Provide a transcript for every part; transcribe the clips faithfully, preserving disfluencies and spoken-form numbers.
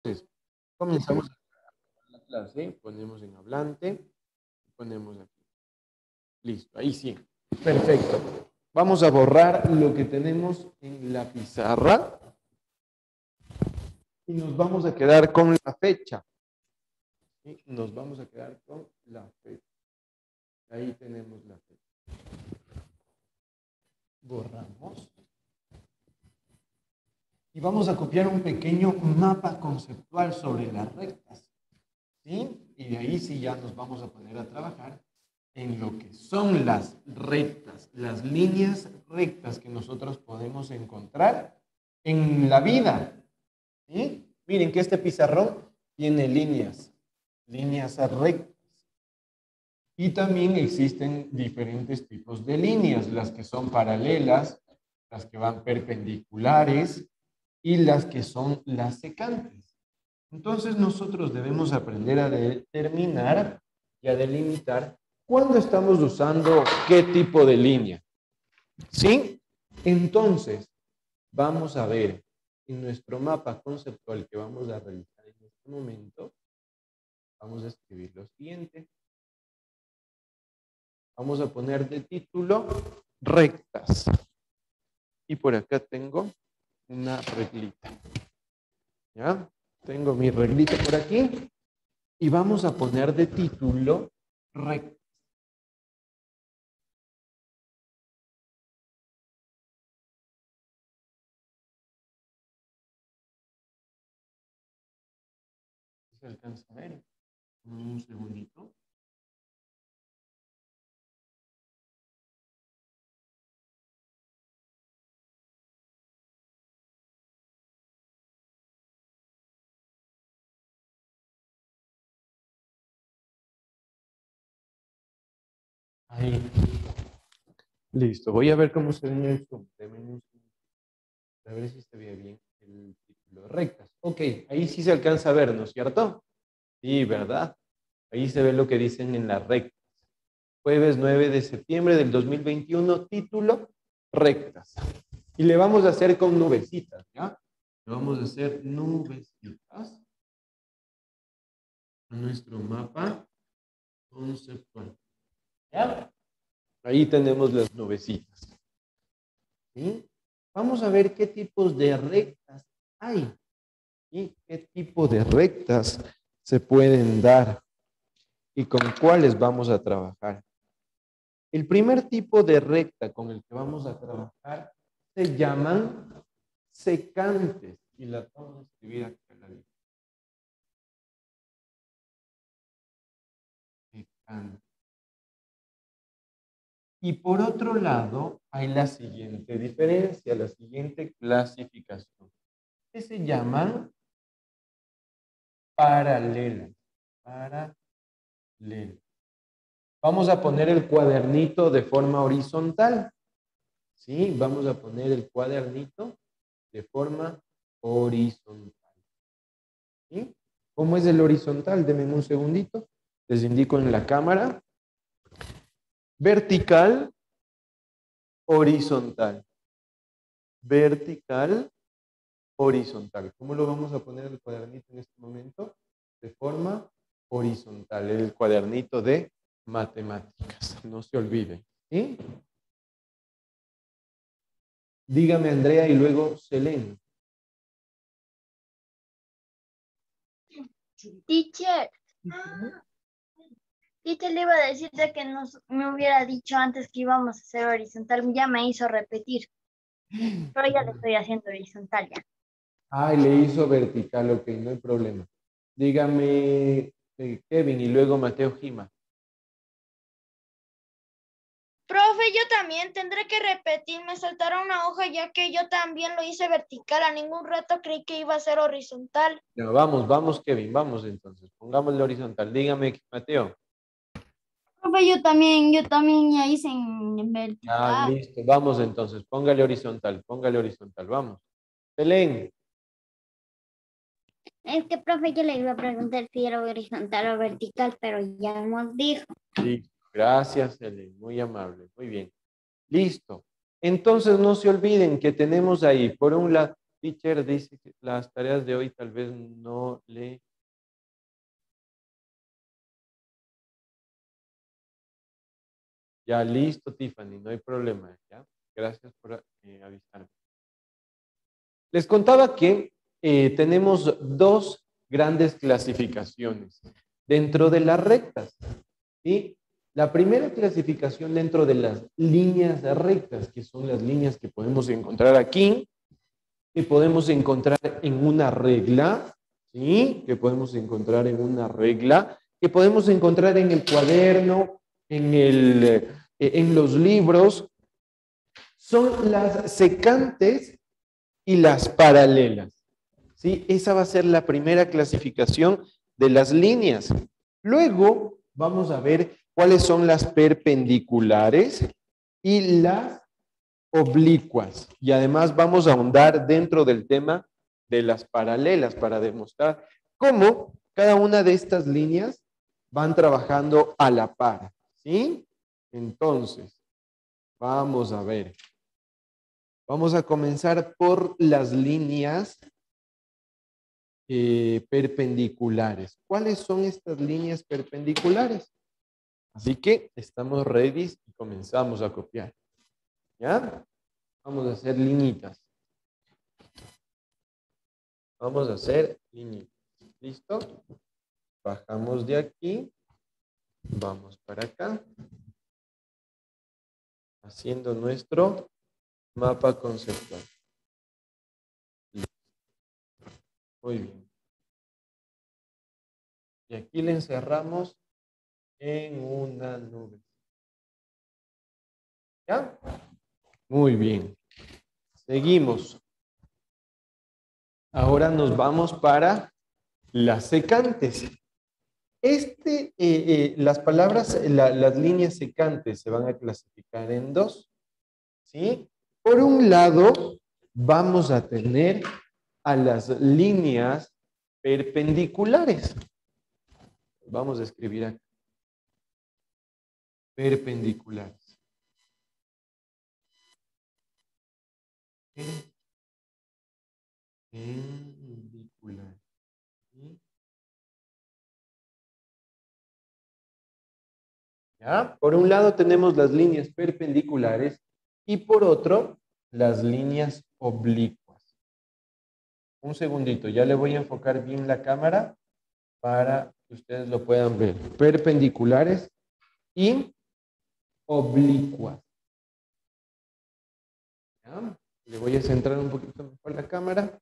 Entonces, comenzamos la clase, ponemos en hablante, ponemos aquí. Listo, ahí sí. Perfecto. Vamos a borrar lo que tenemos en la pizarra y nos vamos a quedar con la fecha. ¿Sí? Nos vamos a quedar con la fecha. Ahí tenemos la fecha. Borramos. Y vamos a copiar un pequeño mapa conceptual sobre las rectas. ¿Sí? Y de ahí sí ya nos vamos a poner a trabajar en lo que son las rectas, las líneas rectas que nosotros podemos encontrar en la vida. ¿Sí? Miren que este pizarrón tiene líneas, líneas rectas. Y también existen diferentes tipos de líneas, las que son paralelas, las que van perpendiculares y las que son las secantes. Entonces nosotros debemos aprender a determinar y a delimitar cuándo estamos usando qué tipo de línea. ¿Sí? Entonces, vamos a ver en nuestro mapa conceptual que vamos a realizar en este momento, vamos a escribir lo siguiente. Vamos a poner de título rectas. Y por acá tengo una reglita. ¿Ya? Tengo mi reglita por aquí. Y vamos a poner de título rectas. ¿Se alcanza a ver? Un segundito. Ahí. Listo. Voy a ver cómo se ve en el Zoom. A ver si se ve bien el título. Rectas. Ok, ahí sí se alcanza a ver, ¿no es cierto? Sí, ¿verdad? Ahí se ve lo que dicen en las rectas. Jueves nueve de septiembre del dos mil veintiuno, título rectas. Y le vamos a hacer con nubecitas, ¿ya? Le vamos a hacer nubecitas a nuestro mapa conceptual. ¿Ya? Ahí tenemos las nubecitas. ¿Sí? Vamos a ver qué tipos de rectas hay y qué tipo de rectas se pueden dar y con cuáles vamos a trabajar. El primer tipo de recta con el que vamos a trabajar se llaman secantes. Y la vamos a escribir aquí a la lista. Secantes. Y por otro lado, hay la siguiente diferencia, la siguiente clasificación, que se llaman paralelas. Paralelas. Vamos a poner el cuadernito de forma horizontal. ¿Sí? Vamos a poner el cuadernito de forma horizontal. ¿Sí? ¿Cómo es el horizontal? Denme un segundito. Les indico en la cámara. Vertical, horizontal. Vertical, horizontal. ¿Cómo lo vamos a poner el cuadernito en este momento? De forma horizontal. El cuadernito de matemáticas. No se olviden. ¿Sí? Dígame, Andrea, y luego Selene. Teacher. Teacher, le iba a decir de que nos, me hubiera dicho antes que íbamos a hacer horizontal. Ya me hizo repetir. Pero ya le estoy haciendo horizontal ya. Ay, le hizo vertical, ok, no hay problema. Dígame, eh, Kevin, y luego Mateo Gima. Profe, yo también tendré que repetir. Me saltaron una hoja ya que yo también lo hice vertical. A ningún reto creí que iba a ser horizontal. Ya, vamos, vamos, Kevin, vamos entonces. Pongámosle horizontal. Dígame, Mateo. Profe, yo también, yo también ya hice en Ah, vertical. listo, vamos entonces. Póngale horizontal, póngale horizontal, vamos. Belén. Es que, profe, yo le iba a preguntar si era horizontal o vertical, pero ya nos dijo. Listo, gracias, Belén, muy amable, muy bien. Listo. Entonces no se olviden que tenemos ahí, por un lado, Teacher dice que las tareas de hoy tal vez no le... Ya listo, Tiffany, no hay problema. ¿Ya? Gracias por eh, avisarme. Les contaba que eh, tenemos dos grandes clasificaciones dentro de las rectas. ¿Sí? La primera clasificación dentro de las líneas rectas, que son las líneas que podemos encontrar aquí, que podemos encontrar en una regla, ¿sí? Que podemos encontrar en una regla, que podemos encontrar en el cuaderno, en, el, eh, en los libros, son las secantes y las paralelas, ¿sí? Esa va a ser la primera clasificación de las líneas. Luego vamos a ver cuáles son las perpendiculares y las oblicuas. Y además vamos a ahondar dentro del tema de las paralelas para demostrar cómo cada una de estas líneas van trabajando a la par, ¿sí? Entonces, vamos a ver. Vamos a comenzar por las líneas eh, perpendiculares. ¿Cuáles son estas líneas perpendiculares? Así que estamos ready y comenzamos a copiar. ¿Ya? Vamos a hacer liñitas. Vamos a hacer liñitas. ¿Listo? Bajamos de aquí. Vamos para acá. Haciendo nuestro mapa conceptual. Listo. Muy bien. Y aquí le encerramos en una nube. ¿Ya? Muy bien. Seguimos. Ahora nos vamos para las secantes. Este, eh, eh, las palabras, la, las líneas secantes se van a clasificar en dos. ¿Sí? Por un lado, vamos a tener a las líneas perpendiculares. Vamos a escribir aquí. Perpendiculares. Perpendicular. ¿Ya? Por un lado tenemos las líneas perpendiculares y por otro las líneas oblicuas. Un segundito, ya le voy a enfocar bien la cámara para que ustedes lo puedan ver. Perpendiculares y oblicuas. ¿Ya? Le voy a centrar un poquito mejor la cámara.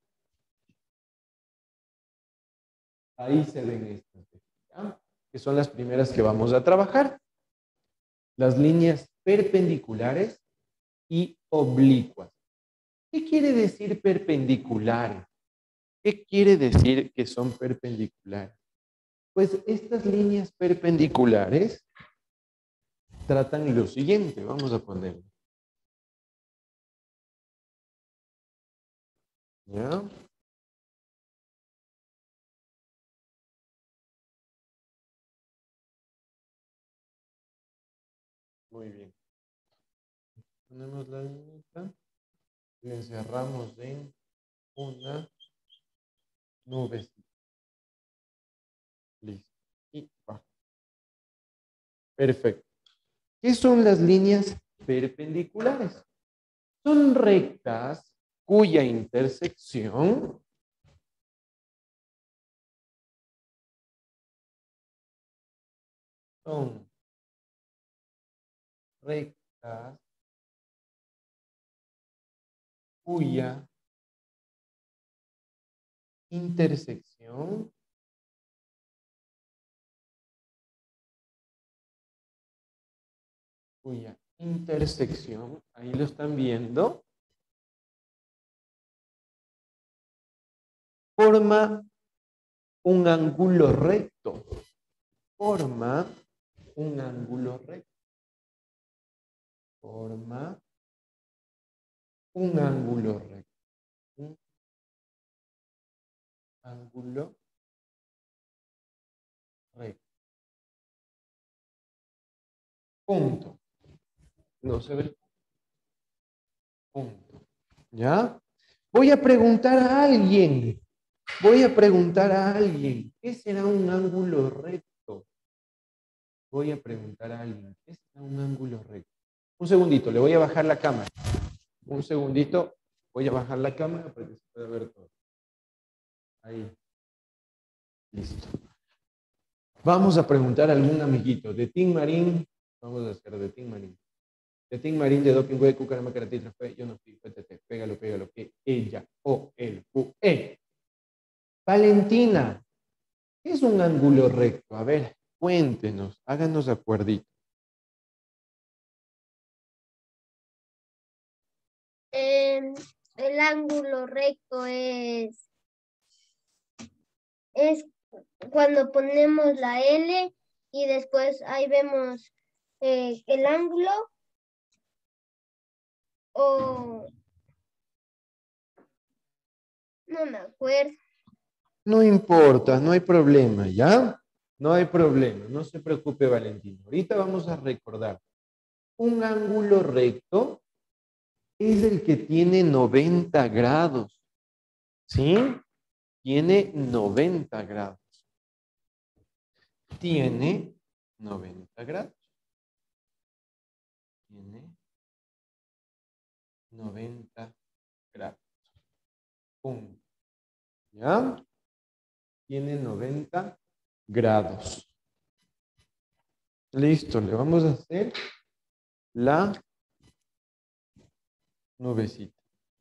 Ahí se ven estas, ¿ya? Que son las primeras que vamos a trabajar. Las líneas perpendiculares y oblicuas. ¿Qué quiere decir perpendiculares? ¿Qué quiere decir que son perpendiculares? Pues estas líneas perpendiculares tratan lo siguiente. Vamos a ponerlo. ¿Ya? Muy bien. Ponemos la liñita y encerramos en una nubecita. Listo. Y bajo. Perfecto. ¿Qué son las líneas perpendiculares? Son rectas cuya intersección son rectas cuya intersección cuya intersección, ahí lo están viendo, forma un ángulo recto. Forma un ángulo recto. Forma un ángulo recto. Un ángulo recto. Punto. No se ve. Punto. ¿Ya? Voy a preguntar a alguien. Voy a preguntar a alguien. ¿Qué será un ángulo recto? Voy a preguntar a alguien. ¿Qué será un ángulo recto? Un segundito, le voy a bajar la cámara. Un segundito. Voy a bajar la cámara para que se pueda ver todo. Ahí. Listo. Vamos a preguntar a algún amiguito. De Tim Marín. Vamos a hacer de Tim Marín. De Tim Marín, de Doping Güey, Cucarama, Caratitra, Fue, yo no fui, Pétate, pégalo, pégalo, que ella, o él, u, e. Valentina, ¿qué es un ángulo recto? A ver, cuéntenos, háganos acuerdito. Eh, el ángulo recto es, es cuando ponemos la L y después ahí vemos eh, el ángulo o no me acuerdo. No importa, no hay problema, ¿ya? No hay problema, no se preocupe, Valentina. Ahorita vamos a recordar. Un ángulo recto es el que tiene noventa grados, ¿sí? Tiene noventa grados. Tiene noventa grados. Tiene noventa grados. Punto. ¿Ya? Tiene noventa grados. Listo, le vamos a hacer la nubecita.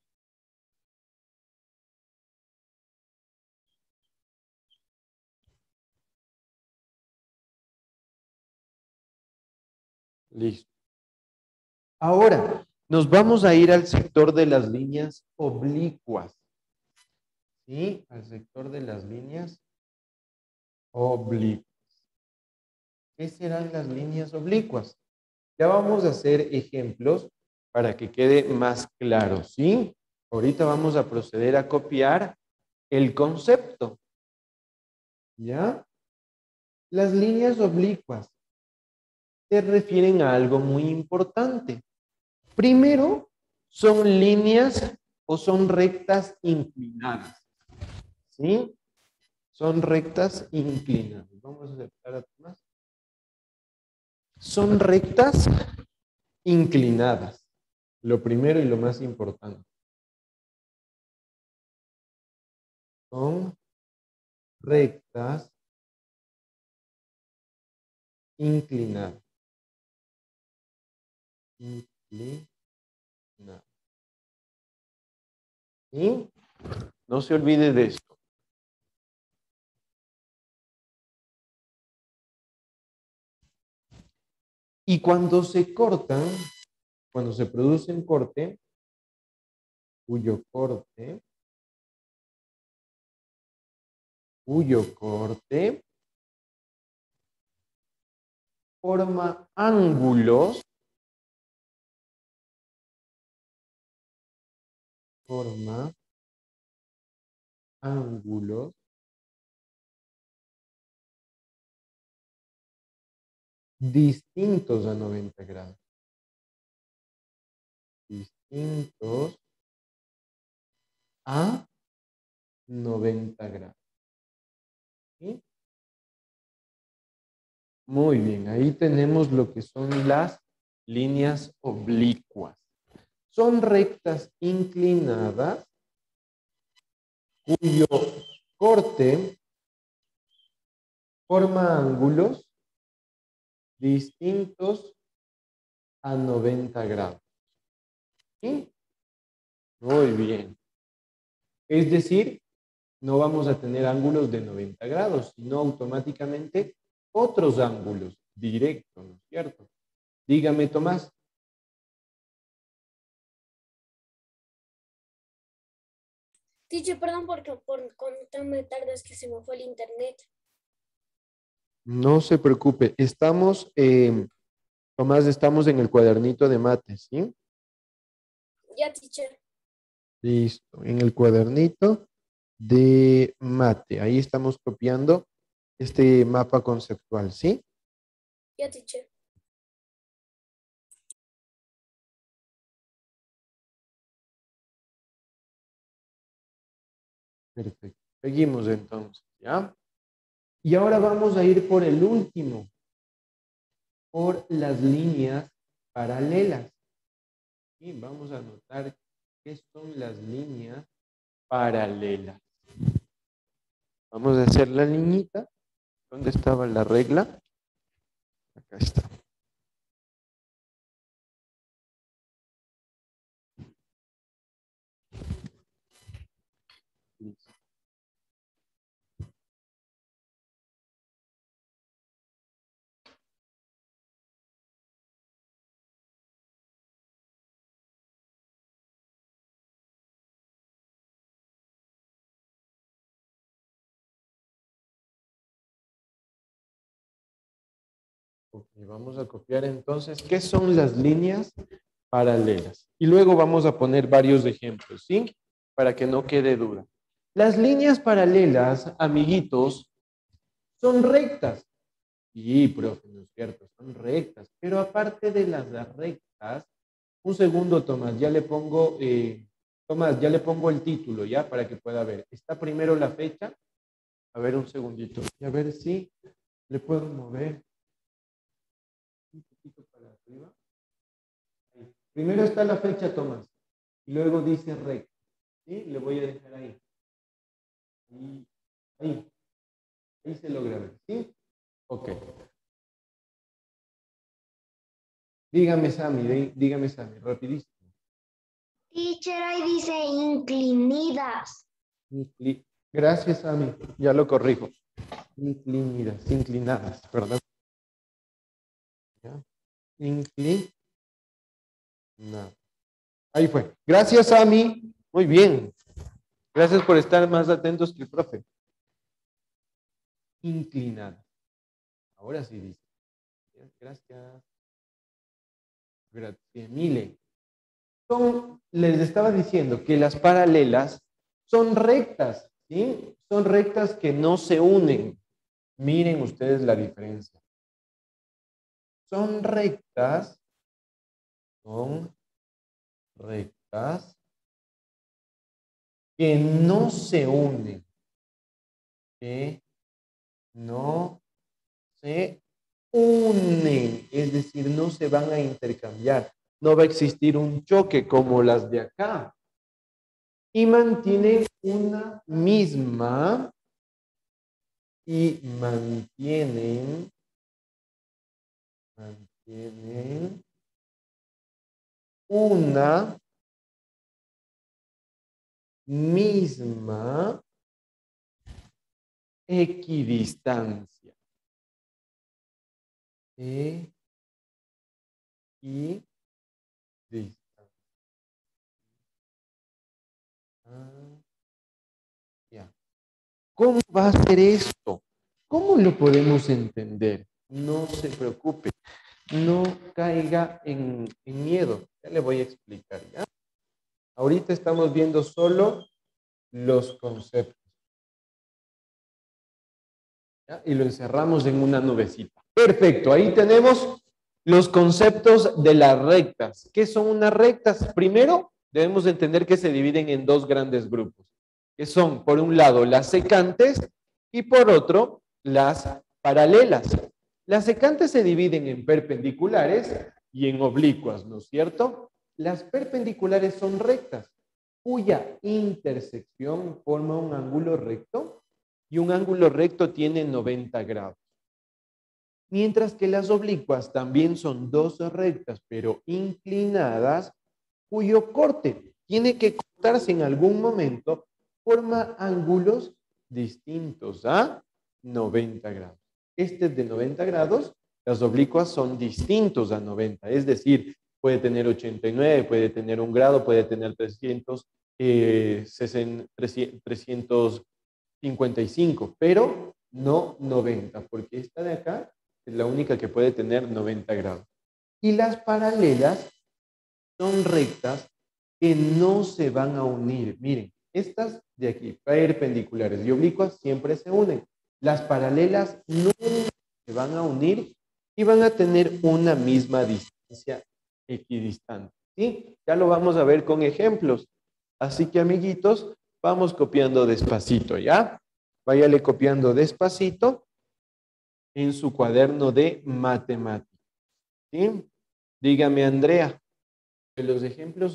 Listo. Ahora, nos vamos a ir al sector de las líneas oblicuas. ¿Sí? Al sector de las líneas oblicuas. ¿Qué serán las líneas oblicuas? Ya vamos a hacer ejemplos para que quede más claro, ¿sí? Ahorita vamos a proceder a copiar el concepto. ¿Ya? Las líneas oblicuas se refieren a algo muy importante. Primero, son líneas o son rectas inclinadas. ¿Sí? Son rectas inclinadas. Vamos a aceptar a Tomás. Son rectas inclinadas. Lo primero y lo más importante. Son rectas inclinadas. Inclinadas. ¿Sí? No se olvide de esto. Y cuando se cortan, cuando se produce un corte, cuyo corte, cuyo corte forma ángulos, forma ángulos distintos a noventa grados. Distintos a noventa grados. ¿Sí? Muy bien, ahí tenemos lo que son las líneas oblicuas. Son rectas inclinadas cuyo corte forma ángulos distintos a noventa grados. ¿Sí? Muy bien. Es decir, no vamos a tener ángulos de noventa grados, sino automáticamente otros ángulos directos, ¿no es cierto? Dígame, Tomás. Teacher, perdón porque por conectarme tarde es que se me fue el internet. No se preocupe, estamos, eh, Tomás, estamos en el cuadernito de mates, ¿sí? Ya, teacher. Listo, en el cuadernito de mate. Ahí estamos copiando este mapa conceptual, ¿sí? Ya, teacher. Perfecto. Seguimos entonces, ¿ya? Y ahora vamos a ir por el último, por las líneas paralelas. Y vamos a notar qué son las líneas paralelas. Vamos a hacer la liñita. ¿Dónde estaba la regla? Acá está. Listo. Ok, vamos a copiar entonces qué son las líneas paralelas. Y luego vamos a poner varios ejemplos, ¿sí? Para que no quede duda. Las líneas paralelas, amiguitos, son rectas. Sí, profe, no es cierto, son rectas. Pero aparte de las rectas, un segundo, Tomás, ya le pongo, eh, Tomás, ya le pongo el título, ¿ya? Para que pueda ver. Está primero la fecha. A ver, un segundito. Y a ver si le puedo mover un poquito para arriba. Ahí. Primero está la fecha, Tomás. Y luego dice recta. ¿Sí? Le voy a dejar ahí. Ahí. Ahí, ahí se logra ver. ¿Sí? Ok. Dígame, Sammy, dígame, Sammy, rapidísimo. Teacher, ahí dice inclinadas. Incli Gracias, Sammy. Ya lo corrijo. Inclinadas, inclinadas, ¿verdad? ¿Ya? Inclinadas. Ahí fue. Gracias, Sammy. Muy bien. Gracias por estar más atentos que el profe. Inclinada. Ahora sí dice. Gracias. Gracias, mille. Son, les estaba diciendo que las paralelas son rectas, ¿sí? Son rectas que no se unen. Miren ustedes la diferencia. Son rectas, son rectas que no se unen, que no se unen, es decir, no se van a intercambiar, no va a existir un choque como las de acá, y mantienen una misma, y mantienen, mantienen una misma equidistancia. E y distancia. Ah, ya. ¿Cómo va a ser esto? ¿Cómo lo podemos entender? No se preocupe, no caiga en, en miedo. Ya le voy a explicar, ¿ya? Ahorita estamos viendo solo los conceptos. ¿Ya? Y lo encerramos en una nubecita. Perfecto, ahí tenemos los conceptos de las rectas. ¿Qué son unas rectas? Primero, debemos entender que se dividen en dos grandes grupos, que son, por un lado, las secantes y por otro, las paralelas. Las secantes se dividen en perpendiculares y en oblicuas, ¿no es cierto? Las perpendiculares son rectas, cuya intersección forma un ángulo recto y un ángulo recto tiene noventa grados. Mientras que las oblicuas también son dos rectas, pero inclinadas, cuyo corte tiene que cortarse en algún momento, forma ángulos distintos a noventa grados. Este es de noventa grados, las oblicuas son distintos a noventa, es decir, puede tener ochenta y nueve, puede tener un grado, puede tener trescientos, eh, trescientos cincuenta y cinco, pero no noventa, porque esta de acá es la única que puede tener noventa grados. Y las paralelas son rectas que no se van a unir. Miren, estas de aquí, perpendiculares y oblicuas, siempre se unen. Las paralelas no se van a unir y van a tener una misma distancia equidistante. ¿Sí? Ya lo vamos a ver con ejemplos. Así que, amiguitos, Vamos copiando despacito, ¿ya? Váyale copiando despacito en su cuaderno de matemáticas. ¿Sí? Dígame, Andrea, los ejemplos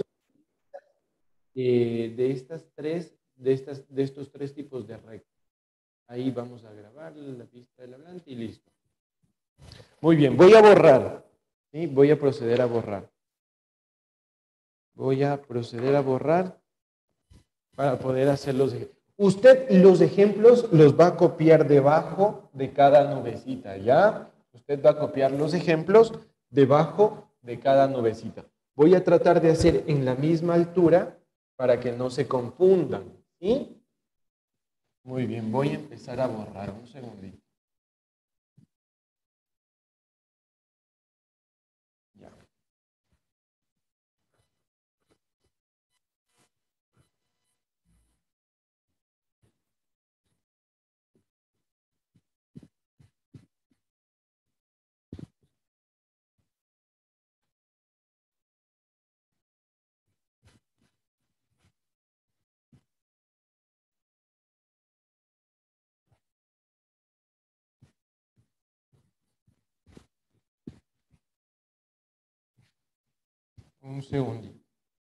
eh, de estas tres, de estas, de estos tres tipos de rectas. Ahí vamos a grabar la pista del hablante y listo. Muy bien, voy a borrar. ¿Sí? Voy a proceder a borrar. Voy a proceder a borrar para poder hacer los ejemplos. Usted los ejemplos los va a copiar debajo de cada nubecita, ¿ya? Usted va a copiar los ejemplos debajo de cada nubecita. Voy a tratar de hacer en la misma altura para que no se confundan, ¿sí? Muy bien, voy a empezar a borrar un segundito. Ya. Un segundito.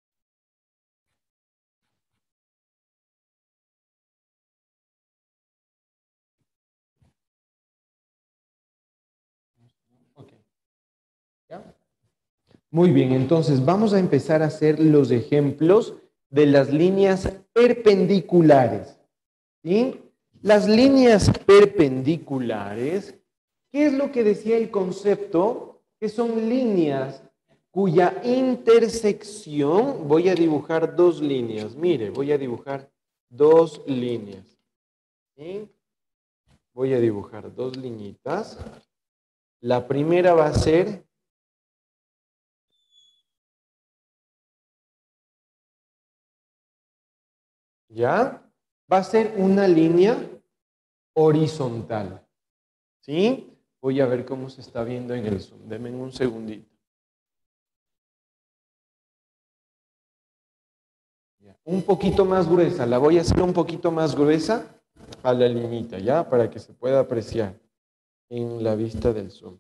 Ok. ¿Ya? Muy bien, entonces vamos a empezar a hacer los ejemplos de las líneas perpendiculares. ¿Sí? Las líneas perpendiculares, ¿qué es lo que decía el concepto? Que son líneas cuya intersección, voy a dibujar dos líneas, mire, voy a dibujar dos líneas. ¿Sí? Voy a dibujar dos liñitas. La primera va a ser ¿ya? Va a ser una línea horizontal. ¿Sí? Voy a ver cómo se está viendo en el Zoom. Denme un segundito. Ya. Un poquito más gruesa. La voy a hacer un poquito más gruesa a la liñita, ¿ya? Para que se pueda apreciar en la vista del Zoom.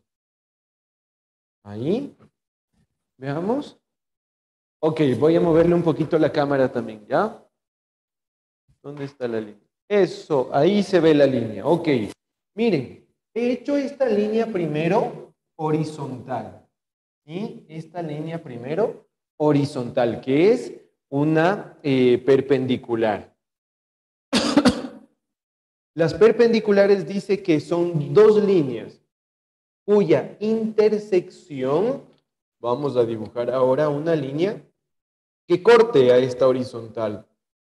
Ahí. Veamos. Ok, voy a moverle un poquito la cámara también, ¿ya? ¿Dónde está la línea? Eso, ahí se ve la línea. Ok. Miren, he hecho esta línea primero horizontal. ¿Sí? Esta línea primero horizontal, que es una eh, perpendicular. Las perpendiculares dice que son dos líneas cuya intersección, vamos a dibujar ahora una línea que corte a esta horizontal.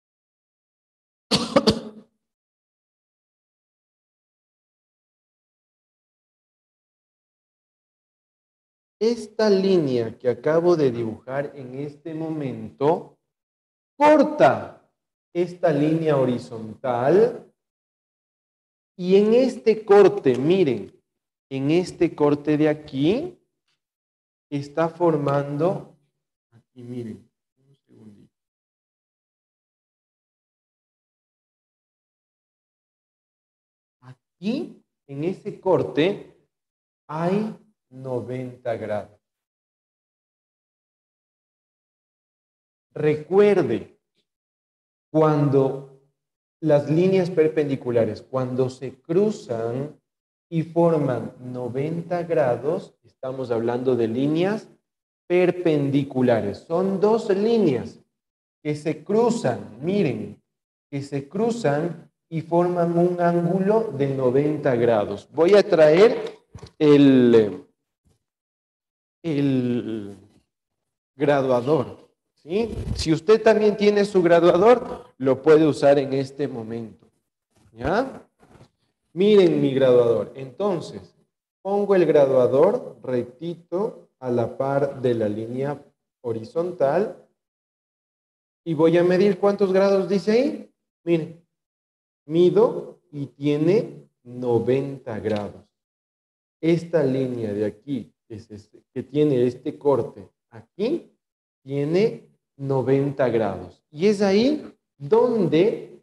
Esta línea que acabo de dibujar en este momento corta esta línea horizontal y en este corte, miren, en este corte de aquí está formando, aquí miren, un segundito. Aquí, en ese corte, hay noventa grados. Recuerde, cuando las líneas perpendiculares, cuando se cruzan y forman noventa grados, estamos hablando de líneas perpendiculares. Son dos líneas que se cruzan, miren, que se cruzan y forman un ángulo de noventa grados. Voy a traer el, el graduador. ¿Sí? Si usted también tiene su graduador, lo puede usar en este momento. ¿Ya? Miren mi graduador. Entonces, pongo el graduador rectito a la par de la línea horizontal y voy a medir cuántos grados dice ahí. Miren, mido y tiene noventa grados. Esta línea de aquí, que, es este, que tiene este corte aquí, tiene noventa grados. Y es ahí donde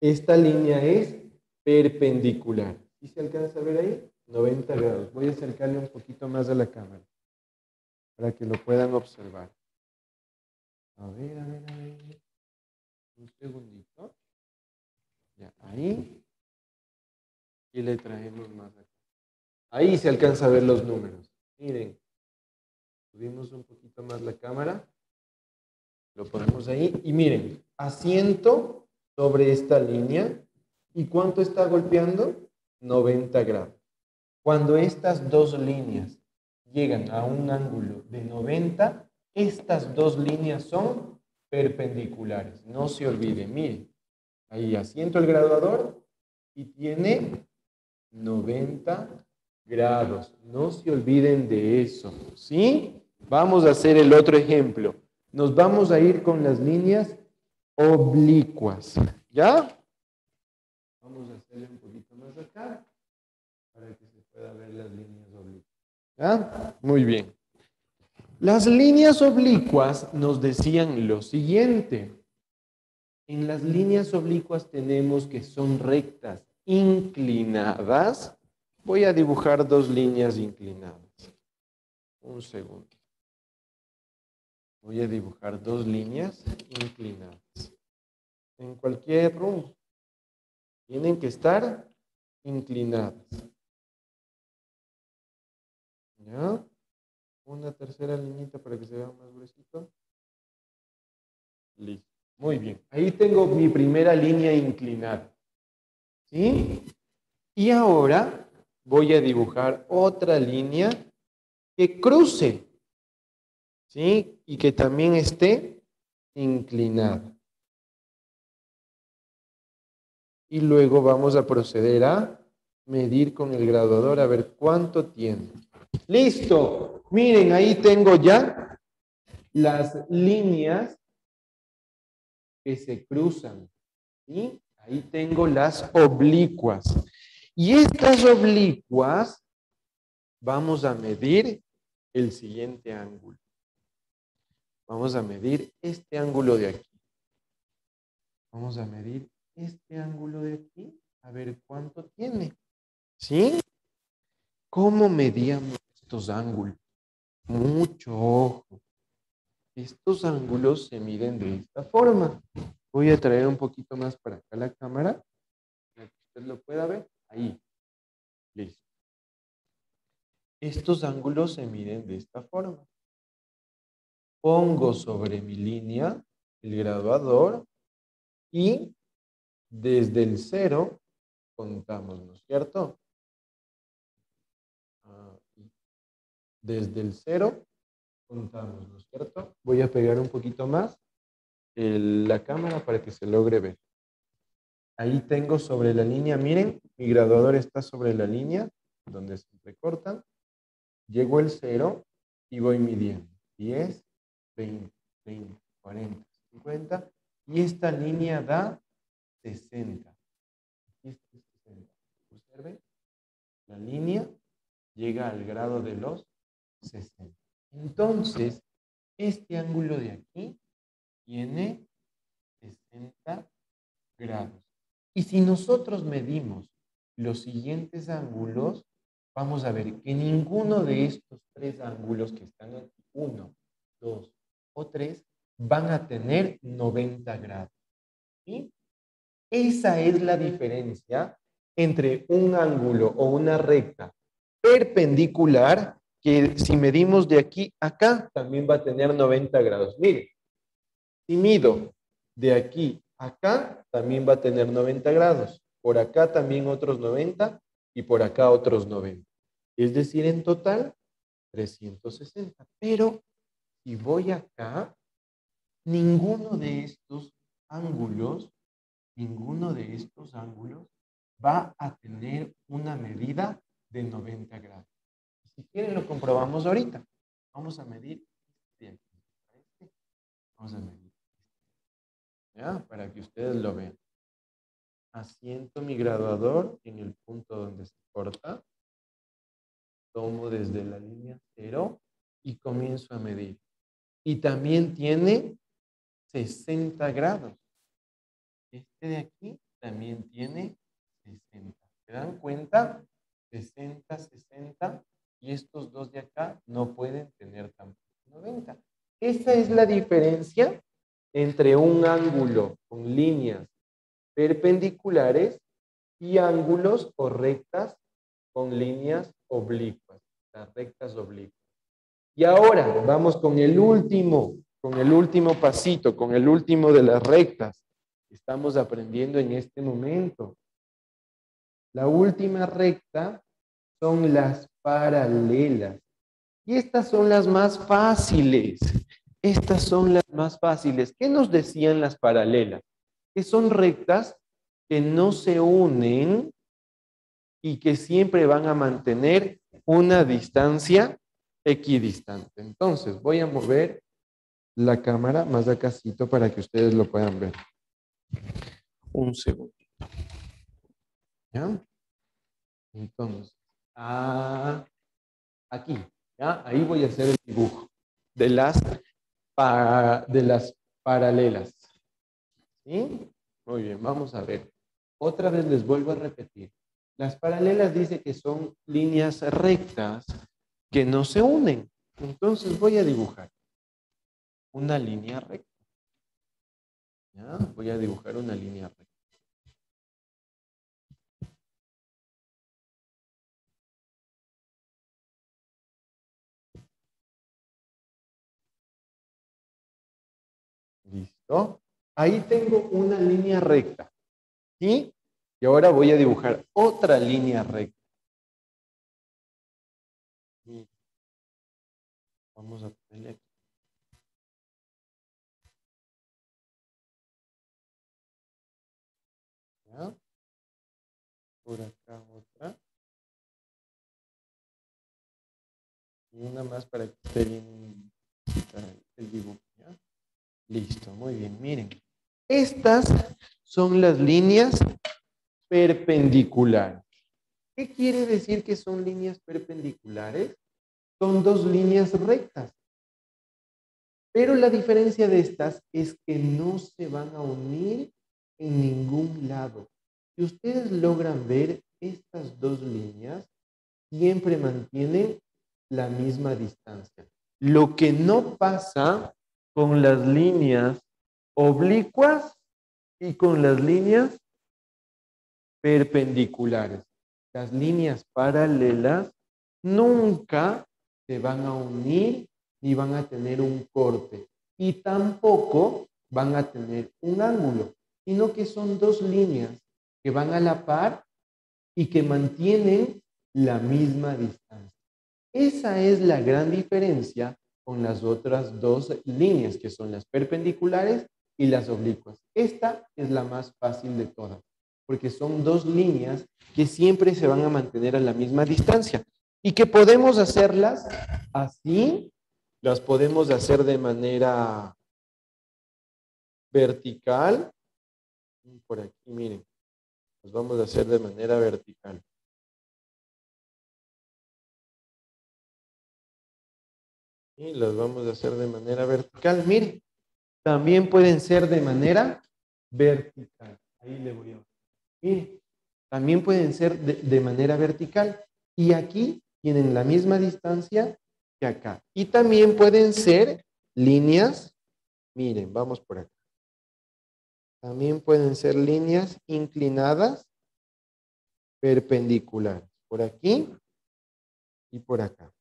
Esta línea es perpendicular. ¿Sí se alcanza a ver ahí? noventa grados. Voy a acercarle un poquito más a la cámara para que lo puedan observar. A ver, a ver, a ver. Un segundito. Ya, ahí. Y le traemos más acá. Ahí se alcanza a ver los números. Miren. Subimos un poquito más la cámara. Lo ponemos ahí. Y miren, asiento sobre esta línea. ¿Y cuánto está golpeando? noventa grados. Cuando estas dos líneas llegan a un ángulo de noventa, estas dos líneas son perpendiculares. No se olviden, miren. Ahí asiento el graduador y tiene noventa grados. No se olviden de eso. ¿Sí? Vamos a hacer el otro ejemplo. Nos vamos a ir con las líneas oblicuas. ¿Ya? Vamos a hacerle un poquito más acá para que se pueda ver las líneas oblicuas. ¿Ya? Muy bien. Las líneas oblicuas nos decían lo siguiente. En las líneas oblicuas tenemos que son rectas inclinadas. Voy a dibujar dos líneas inclinadas. Un segundo. Voy a dibujar dos líneas inclinadas. En cualquier rumbo. Tienen que estar inclinadas. ¿Ya? Una tercera liñita para que se vea más gruesito. Listo. Muy bien. Ahí tengo mi primera línea inclinada. ¿Sí? Y ahora voy a dibujar otra línea que cruce. ¿Sí? Y que también esté inclinada. Y luego vamos a proceder a medir con el graduador a ver cuánto tiene. ¡Listo! Miren, ahí tengo ya las líneas que se cruzan. ¿Sí? Ahí tengo las oblicuas. Y estas oblicuas vamos a medir el siguiente ángulo. Vamos a medir este ángulo de aquí. Vamos a medir este ángulo de aquí. A ver cuánto tiene. ¿Sí? ¿Cómo medíamos estos ángulos? Mucho ojo. Estos ángulos se miden de esta forma. Voy a traer un poquito más para acá la cámara, para que usted lo pueda ver. Ahí. Listo. Estos ángulos se miden de esta forma. Pongo sobre mi línea el graduador y desde el cero contamos, ¿no es cierto? Desde el cero contamos, ¿no es cierto? Voy a pegar un poquito más el, la cámara para que se logre ver. Ahí tengo sobre la línea, miren, mi graduador está sobre la línea donde se recortan. Llego el cero y voy midiendo. diez, veinte, treinta, cuarenta, cincuenta. Y esta línea da sesenta. Aquí está sesenta. Observen, la línea llega al grado de los sesenta. Entonces, este ángulo de aquí tiene sesenta grados. Y si nosotros medimos los siguientes ángulos, vamos a ver que ninguno de estos tres ángulos que están aquí, uno, dos o tres, van a tener noventa grados. ¿Sí? Esa es la diferencia entre un ángulo o una recta perpendicular que si medimos de aquí a acá, también va a tener noventa grados. Miren, si mido de aquí a acá, también va a tener noventa grados. Por acá también otros noventa y por acá otros noventa. Es decir, en total, trescientos sesenta. Pero si voy acá, ninguno de estos ángulos, ninguno de estos ángulos va a tener una medida de noventa grados. Si quieren lo comprobamos ahorita. Vamos a medir este aquí. Vamos a medir. ¿Ya? Para que ustedes lo vean. Asiento mi graduador en el punto donde se corta. Tomo desde la línea cero y comienzo a medir. Y también tiene sesenta grados. Este de aquí también tiene sesenta. ¿Se dan cuenta? sesenta, sesenta. Y estos dos de acá no pueden tener tampoco noventa. Esa es la diferencia entre un ángulo con líneas perpendiculares y ángulos o rectas con líneas oblicuas, las rectas oblicuas. Y ahora vamos con el último, con el último pasito, con el último de las rectas que estamos aprendiendo en este momento. La última recta son las paralelas. Y estas son las más fáciles. Estas son las más fáciles. ¿Qué nos decían las paralelas? Que son rectas que no se unen y que siempre van a mantener una distancia equidistante. Entonces, voy a mover la cámara más de acácito para que ustedes lo puedan ver. Un segundo. ¿Ya? Entonces, ah, aquí, ¿ya? Ahí voy a hacer el dibujo de las, pa, de las paralelas. ¿Sí? Muy bien, vamos a ver. Otra vez les vuelvo a repetir. Las paralelas dice que son líneas rectas que no se unen. Entonces voy a dibujar una línea recta. ¿Ya? Voy a dibujar una línea recta. ¿Listo? Ahí tengo una línea recta. ¿Sí? Y ahora voy a dibujar otra línea recta. Vamos a ponerle aquí. ¿Ya? Por acá otra. Y una más para que esté bien el dibujo. ¿Ya? Listo, muy bien. Miren. Estas son las líneas perpendiculares. ¿Qué quiere decir que son líneas perpendiculares? Son dos líneas rectas. Pero la diferencia de estas es que no se van a unir en ningún lado. Si ustedes logran ver, estas dos líneas siempre mantienen la misma distancia. Lo que no pasa con las líneas oblicuas y con las líneas perpendiculares. Las líneas paralelas nunca se van a unir ni van a tener un corte y tampoco van a tener un ángulo, sino que son dos líneas que van a la par y que mantienen la misma distancia. Esa es la gran diferencia con las otras dos líneas, que son las perpendiculares y las oblicuas. Esta es la más fácil de todas, porque son dos líneas que siempre se van a mantener a la misma distancia y que podemos hacerlas así, las podemos hacer de manera vertical. Por aquí, miren, las vamos a hacer de manera vertical. Y las vamos a hacer de manera vertical. Miren, también pueden ser de manera vertical. Ahí le voy a ver. Miren, también pueden ser de, de manera vertical. Y aquí tienen la misma distancia que acá. Y también pueden ser líneas, miren, vamos por acá. También pueden ser líneas inclinadas perpendiculares. Por aquí y por acá.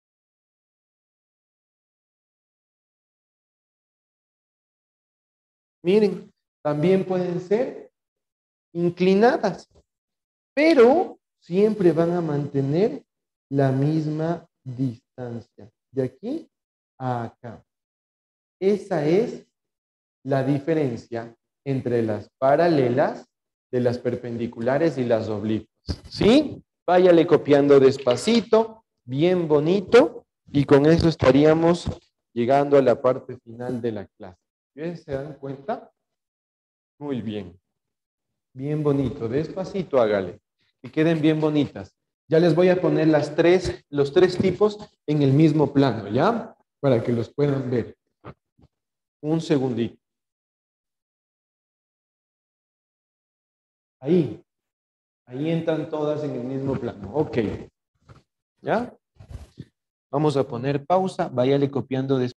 Miren, también pueden ser inclinadas, pero siempre van a mantener la misma distancia, de aquí a acá. Esa es la diferencia entre las paralelas de las perpendiculares y las oblicuas. ¿Sí? Váyale copiando despacito, bien bonito, y con eso estaríamos llegando a la parte final de la clase. ¿Bien? ¿Se dan cuenta? Muy bien. Bien bonito. Despacito hágale. Que queden bien bonitas. Ya les voy a poner las tres, los tres tipos en el mismo plano, ¿ya? Para que los puedan ver. Un segundito. Ahí. Ahí entran todas en el mismo plano. Ok. ¿Ya? Vamos a poner pausa. Váyale copiando después.